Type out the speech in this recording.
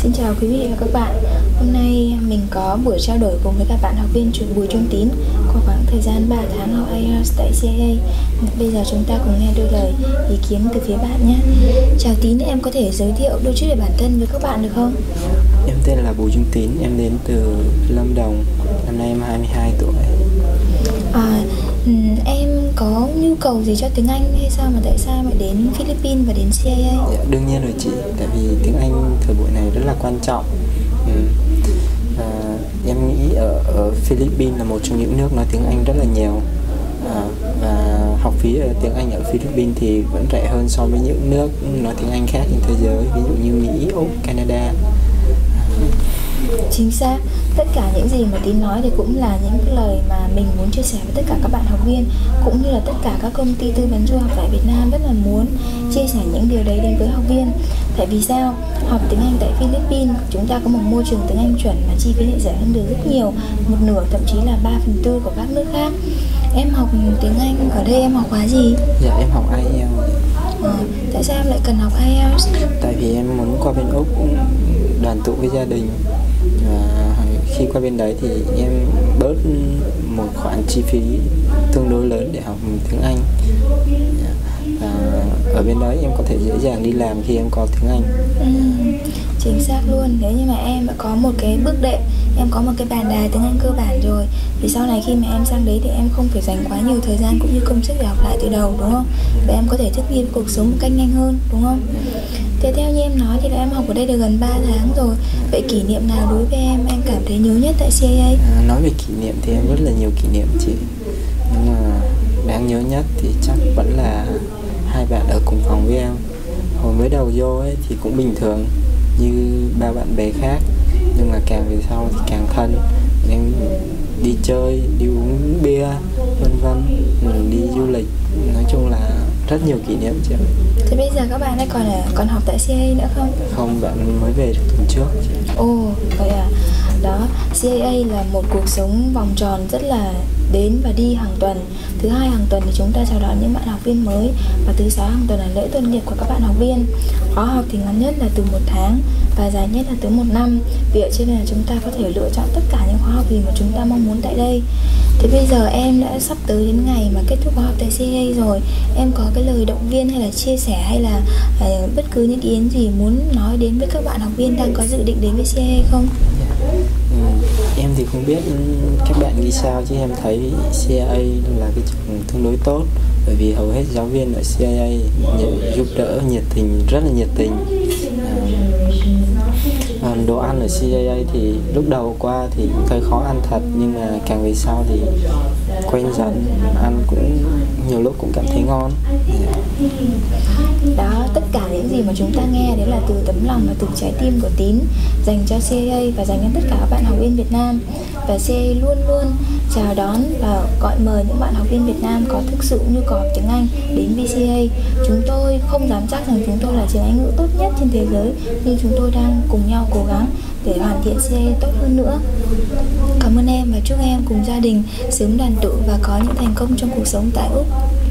Xin chào quý vị và các bạn. Hôm nay mình có buổi trao đổi cùng với các bạn học viên Bùi Trung Tín qua khoảng thời gian 3 tháng học IELTS tại CIA. Bây giờ chúng ta cùng nghe đôi lời ý kiến từ phía bạn nhé. Chào Tín, em có thể giới thiệu đôi chút về bản thân với các bạn được không? Em tên là Bùi Trung Tín, em đến từ Lâm Đồng, năm nay em 22 tuổi. Em có nhu cầu gì cho tiếng Anh hay sao mà tại sao lại đến Philippines và đến CIA? Dạ, đương nhiên rồi chị, tại vì tiếng Anh thời buổi này rất là quan trọng. Em nghĩ ở Philippines là một trong những nước nói tiếng Anh rất là nhiều, và học phí ở tiếng Anh ở Philippines thì vẫn rẻ hơn so với những nước nói tiếng Anh khác trên thế giới, ví dụ như Mỹ, Úc, Canada. Chính xác, tất cả những gì mà Tín nói thì cũng là những cái lời mà mình muốn chia sẻ với tất cả các bạn học viên, cũng như là tất cả các công ty tư vấn du học tại Việt Nam rất là muốn chia sẻ những điều đấy đến với học viên. Tại vì sao? Học tiếng Anh tại Philippines chúng ta có một môi trường tiếng Anh chuẩn mà chi phí lại rẻ hơn được rất nhiều, một nửa thậm chí là 3/4 của các nước khác. Em học tiếng Anh ở đây em học khóa gì? Dạ, em học IELTS. Tại sao em lại cần học IELTS? Tại vì em muốn qua bên Úc đoàn tụ với gia đình, và khi qua bên đấy thì em bớt một khoản chi phí tương đối lớn để học tiếng Anh. Ở bên đấy em có thể dễ dàng đi làm khi em có tiếng Anh. Chính xác luôn. Nếu như mà em đã có một cái bước đệm, em có một cái bàn đài tiếng Anh cơ bản rồi, thì sau này khi mà em sang đấy thì em không phải dành quá nhiều thời gian cũng như công sức để học lại từ đầu, đúng không? Và em có thể thích nghi với cuộc sống một cách nhanh hơn, đúng không? Thế theo như em nói thì là em học ở đây được gần 3 tháng rồi. Vậy kỷ niệm nào đối với em cảm thấy nhớ nhất tại CIA? Nói về kỷ niệm thì em rất là nhiều kỷ niệm chị, nhưng mà đáng nhớ nhất thì chắc vẫn là hai bạn ở cùng phòng với em. Hồi mới đầu vô ấy thì cũng bình thường như ba bạn bè khác, nhưng mà càng về sau thì càng thân. Em đi chơi, đi uống bia, vân vân, đi du lịch, nói chung là rất nhiều kỷ niệm chị. Thế bây giờ các bạn ấy còn học tại CIA nữa không? Không, bạn mới về được tuần trước chị. Ồ, vậy à. Đó, CIA là một cuộc sống vòng tròn rất là đến và đi hàng tuần. Thứ hai hàng tuần thì chúng ta chào đón những bạn học viên mới, và thứ sáu hàng tuần là lễ tốt nghiệp của các bạn học viên. Khóa học thì ngắn nhất là từ 1 tháng và dài nhất là từ 1 năm. Vì vậy cho nên là chúng ta có thể lựa chọn tất cả những khóa học gì mà chúng ta mong muốn tại đây. Thế bây giờ em đã sắp tới đến ngày mà kết thúc khóa học tại CIA rồi, em có cái lời động viên hay là chia sẻ hay là bất cứ những ý kiến gì muốn nói đến với các bạn học viên đang có dự định đến với CIA không? Em thì không biết các bạn nghĩ sao, chứ em thấy CIA là cái trường tương đối tốt, bởi vì hầu hết giáo viên ở CIA giúp đỡ nhiệt tình, rất là nhiệt tình. Đồ ăn ở CIA thì lúc đầu qua thì hơi khó ăn thật, nhưng mà càng về sau thì quen dần, ăn cũng nhiều lúc cũng cảm thấy ngon. Đó, tất cả những gì mà chúng ta nghe đấy là từ tấm lòng và từ trái tim của Tín dành cho CIA và dành cho tất cả các bạn học viên Việt Nam. Và CIA luôn luôn chào đón và gọi mời những bạn học viên Việt Nam có thực sự nhu cầu học tiếng Anh đến với CIA. Chúng tôi không dám chắc rằng chúng tôi là trường Anh ngữ tốt nhất trên thế giới, nhưng chúng tôi đang cùng nhau cố gắng để hoàn thiện CIA tốt hơn nữa. Cảm ơn em và chúc em cùng gia đình sớm đoàn tụ và có những thành công trong cuộc sống tại Úc.